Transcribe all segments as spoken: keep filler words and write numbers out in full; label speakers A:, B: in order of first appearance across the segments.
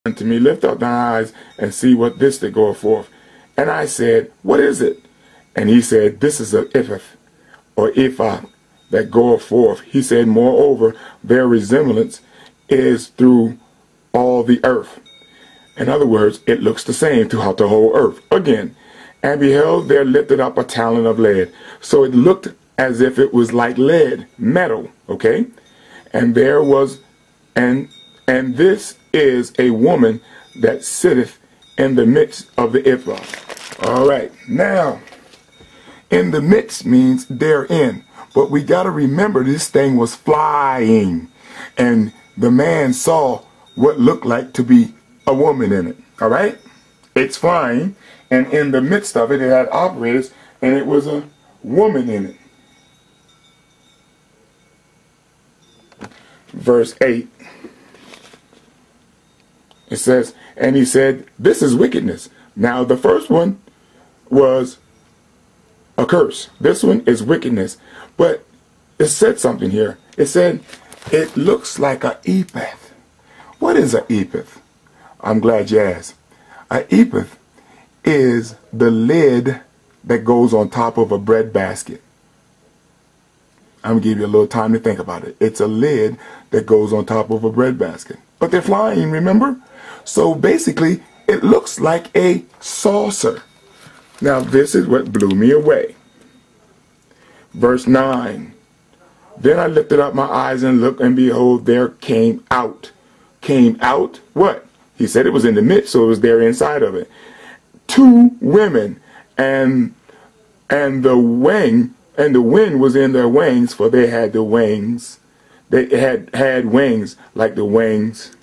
A: unto me, lift up thine eyes and see what this that goeth forth. And I said, what is it? And he said, this is an ephah, or ephah, that goeth forth. He said, moreover, their resemblance is through all the earth. In other words, it looks the same throughout the whole earth. Again, and beheld, there lifted up a talent of lead. So it looked as if it was like lead, metal, okay? And there was, and and this is a woman that sitteth in the midst of the ephah. All right, now, in the midst means therein. But we got to remember this thing was flying. And the man saw what looked like to be a woman in it. All right? It's flying. And in the midst of it, it had operators. And it was a woman in it. Verse eight. It says, and he said, this is wickedness. Now, the first one was a curse. This one is wickedness. But it said something here. It said, it looks like an ephah. What is an ephah? I'm glad you asked. An ephah is the lid that goes on top of a bread basket. I'm going to give you a little time to think about it. It's a lid that goes on top of a bread basket. But they're flying, remember? So basically, it looks like a saucer. Now, this is what blew me away. Verse nine. Then I lifted up my eyes and looked, and behold, there came out. Came out what? He said it was in the midst, so it was there inside of it. Two women, and and the wing, and the wind was in their wings, for they had the wings. They had had wings like the wings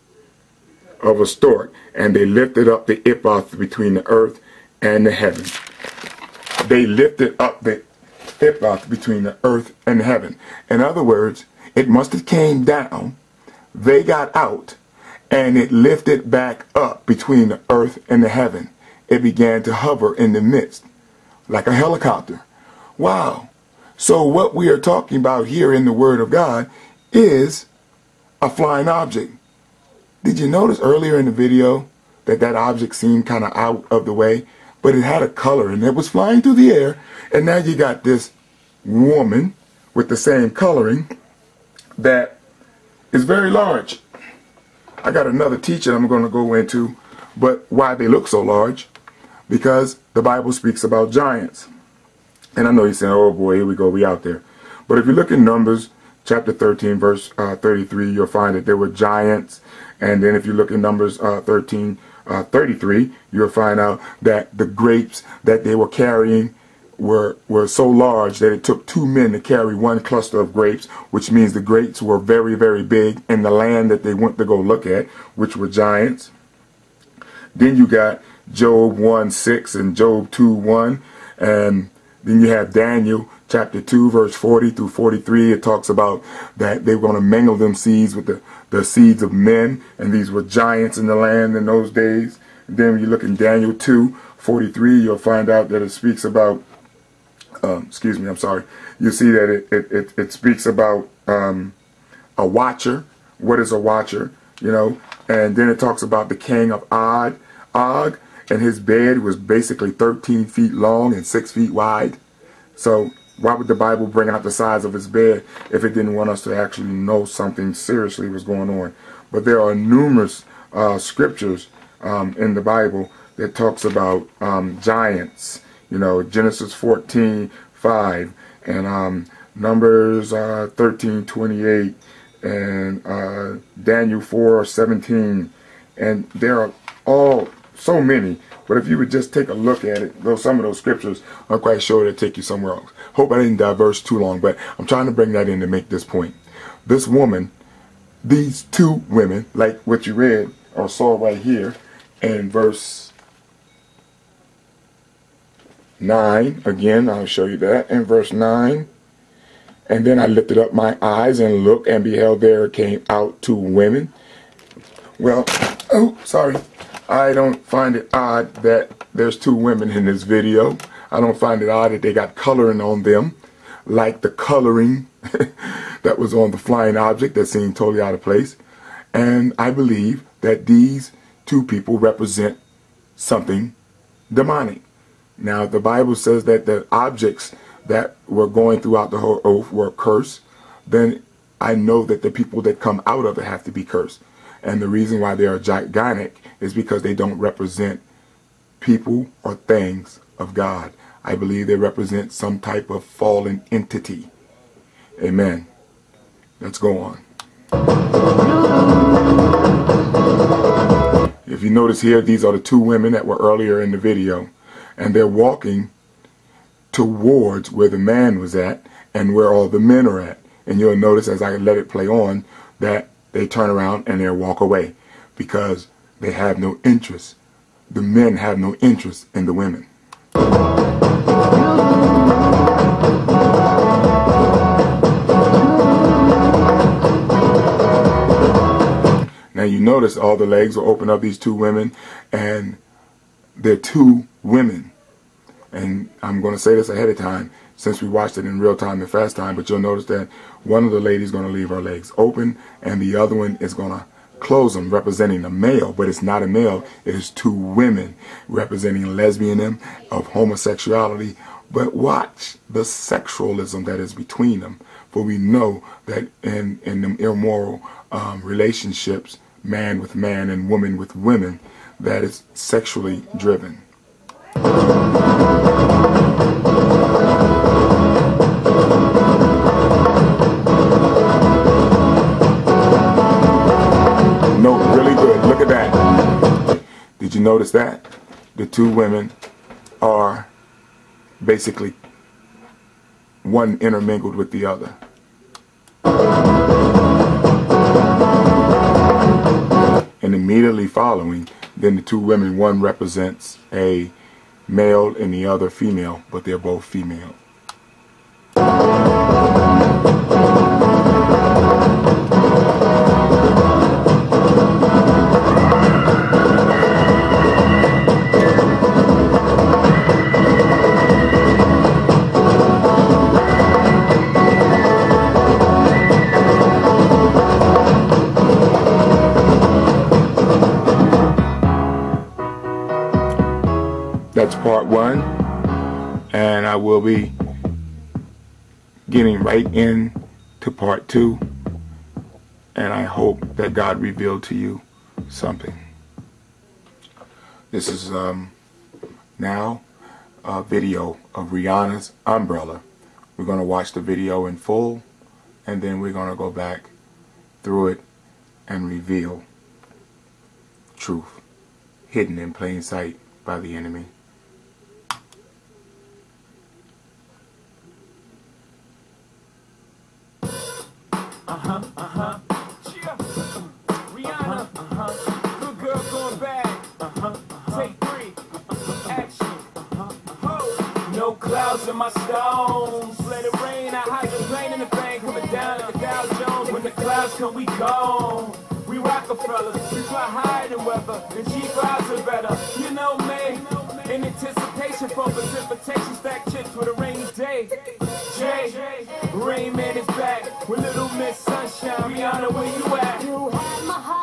A: of a stork, and they lifted up the ephah between the earth and the heaven. They lifted up the ephah between the earth and heaven. In other words, it must have came down, they got out, and it lifted back up between the earth and the heaven. It began to hover in the midst, like a helicopter. Wow. So what we are talking about here in the Word of God is a flying object. Did you notice earlier in the video that that object seemed kind of out of the way? But it had a color and it was flying through the air. And now you got this woman with the same coloring that is very large. I got another teaching I'm going to go into, but why they look so large? Because the Bible speaks about giants. And I know you're saying, oh boy, here we go, we out there. But if you look in Numbers chapter thirteen, verse uh, thirty-three, you'll find that there were giants. And then if you look in Numbers uh, thirteen, uh, thirty-three, you'll find out that the grapes that they were carrying were, were so large that it took two men to carry one cluster of grapes, which means the grapes were very, very big in the land that they went to go look at, which were giants. Then you got Job one six and Job two one, and then you have Daniel chapter two, verse forty through forty-three. It talks about that they were going to mingle them seeds with the, the seeds of men, and these were giants in the land in those days. And then when you look in Daniel two forty-three, you'll find out that it speaks about, um, excuse me, I'm sorry, you see that it, it, it, it speaks about um, a watcher. What is a watcher? You know, and then it talks about the king of Og, Og, and his bed was basically thirteen feet long and six feet wide. So why would the Bible bring out the size of his bed if it didn't want us to actually know something seriously was going on? But there are numerous uh, scriptures um, in the Bible that talks about um, giants. You know, Genesis fourteen five and um, Numbers uh, thirteen twenty-eight and uh, Daniel four seventeen, and there are all so many. But if you would just take a look at it, though some of those scriptures, I'm quite sure they'll take you somewhere else. Hope I didn't diverge too long, but I'm trying to bring that in to make this point. This woman, these two women, like what you read or saw right here in verse nine, again, I'll show you that, in verse nine. And then I lifted up my eyes and looked, and beheld there came out two women. Well, oh, sorry. I don't find it odd that there's two women in this video. I don't find it odd that they got coloring on them, like the coloring that was on the flying object that seemed totally out of place. And I believe that these two people represent something demonic. Now, the Bible says that the objects that were going throughout the whole earth were cursed. Then I know that the people that come out of it have to be cursed. And the reason why they are gigantic is because they don't represent people or things of God. I believe they represent some type of fallen entity. Amen. Let's go on. If you notice here, these are the two women that were earlier in the video. And they're walking towards where the man was at and where all the men are at. And you'll notice as I let it play on that they turn around and they walk away because they have no interest. The men have no interest in the women. Now you notice all the legs will open up, these two women, and they're two women. And I'm going to say this ahead of time since we watched it in real time and fast time, but you'll notice that one of the ladies is going to leave her legs open and the other one is going to close them, representing a male, but it's not a male. It is two women representing lesbianism, of homosexuality. But watch the sexualism that is between them, for we know that in, in them immoral um, relationships, man with man and woman with women, that is sexually driven. No, really good. Look at that. Did you notice that? The two women are basically one intermingled with the other. And immediately following, then the two women, one represents a male and the other female, but they're both female. That's part one, and I will be getting right into part two, and I hope that God revealed to you something. This is um, now a video of Rihanna's Umbrella. We're going to watch the video in full, and then we're going to go back through it and reveal truth hidden in plain sight by the enemy.
B: Uh-huh, uh-huh. Yeah. Rihanna, uh-huh. Good girl going bad. Uh-huh, uh-huh. Take three. Uh-huh. Action. Uh-huh, uh-huh. No clouds in my stones. Let it rain. I hide the plane in the bank. Coming down at the Dow Jones. When the clouds come, we gone. We Rockefellers. We fly higher than weather. And cheap vibes are better. You know me. In anticipation for precipitation. Stack chips with a rainy day. Jay, Rain Man is back with Little Miss Sunshine. Rihanna, where you at?
C: You had my heart.